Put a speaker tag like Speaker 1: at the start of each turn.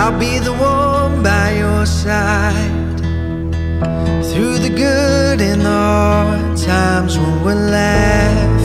Speaker 1: I'll be the one by your side through the good and the hard times when we're laughing.